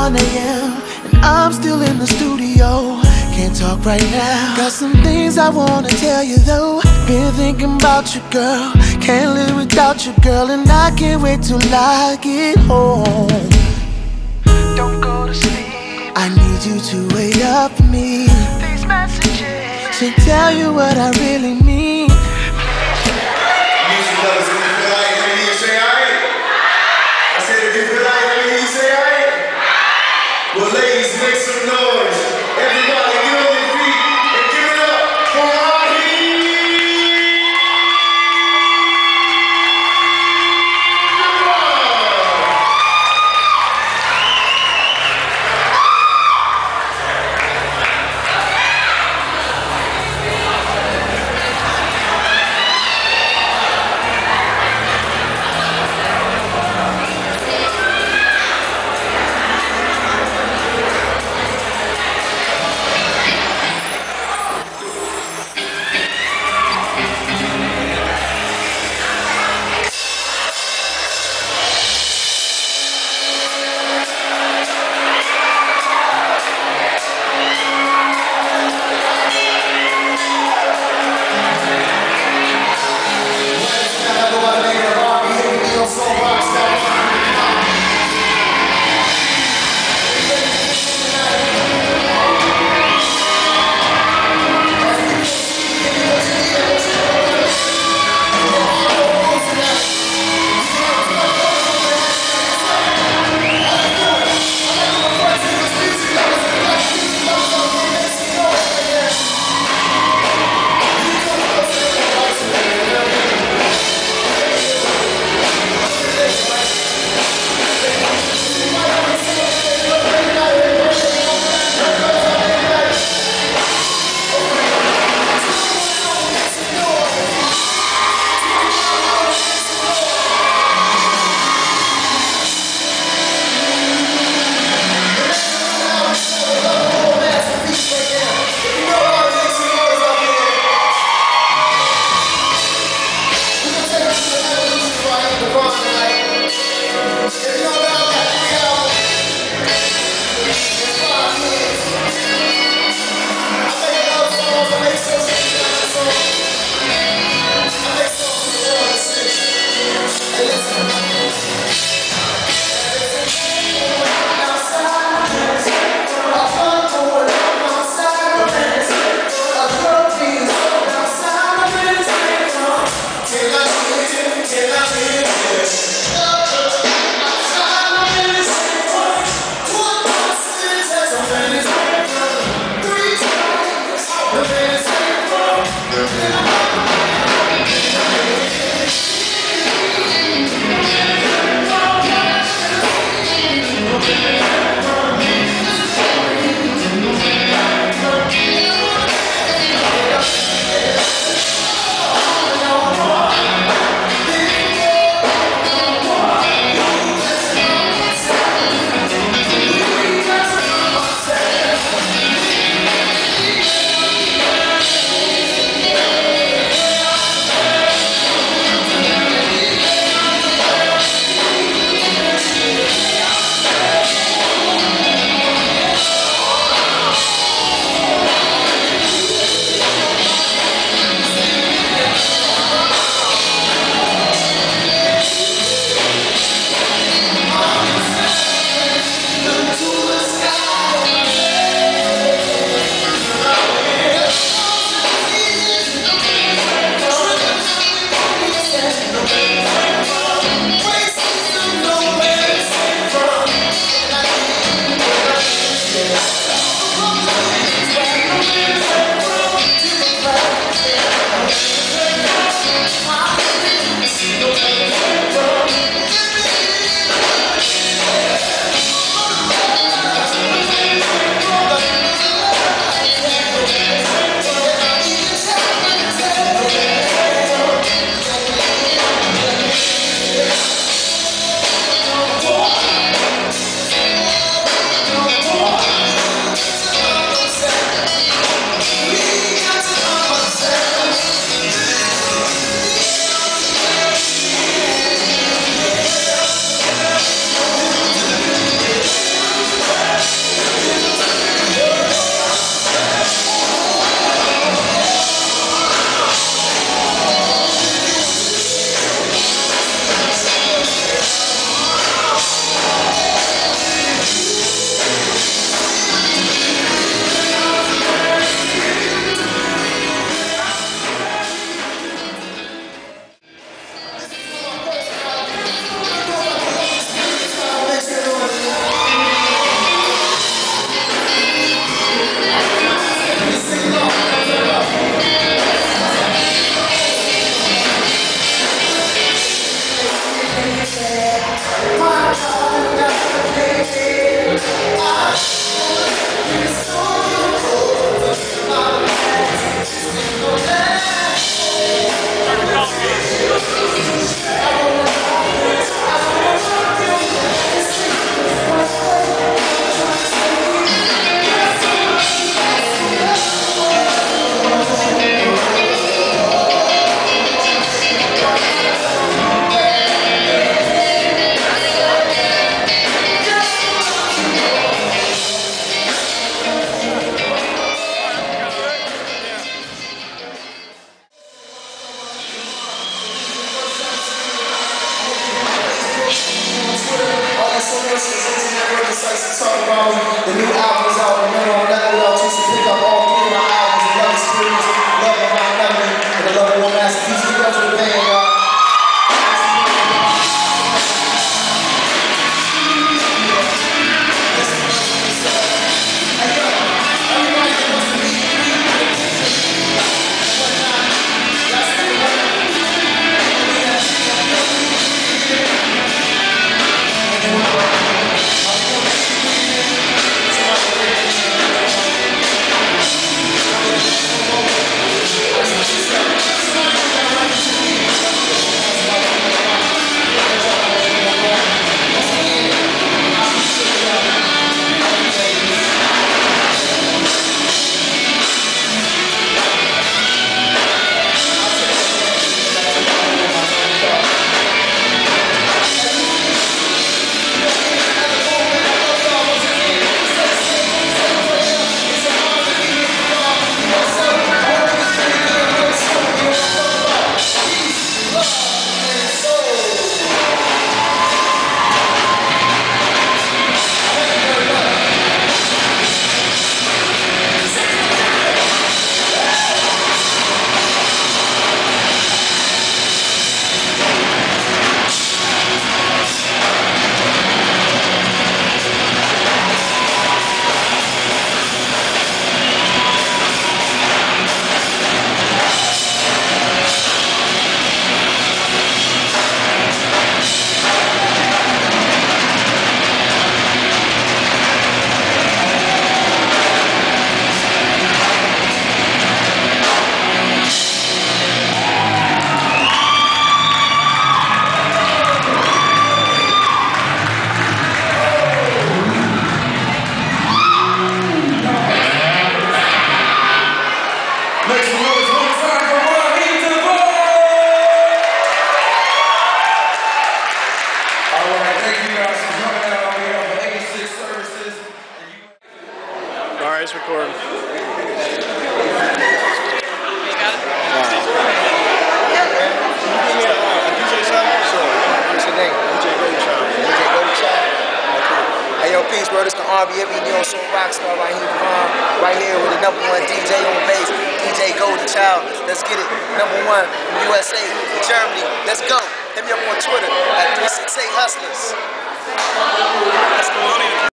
1 a.m. and I'm still in the studio. Can't talk right now. Got some things I wanna tell you though. Been thinking about you, girl. Can't live without you, girl, and I can't wait till I get home. Don't go to sleep. I need you to wait up for me. These messages should tell you what I really mean. Well, ladies, make some noise. Everybody get on your feet and give it up for Ahi. excited to talk about the new albums out. Remember on that y'all choose to pick up all 3 of my albums: Love Experience, Love Behind Nothing, and The Level 1 Masterpiece. Give it up for the band, y'all. Alright, it's recording. You got it? DJ Child? Sure. What's your name? DJ Golden Child. DJ Golden Child? Hey, yo, peace, bro. This the R&B Neo Soul Rockstar right here with the #1 DJ on bass, DJ Golden Child. Let's get it. #1 from USA, Germany. Let's go. Hit me up on Twitter at 368 Hustlers.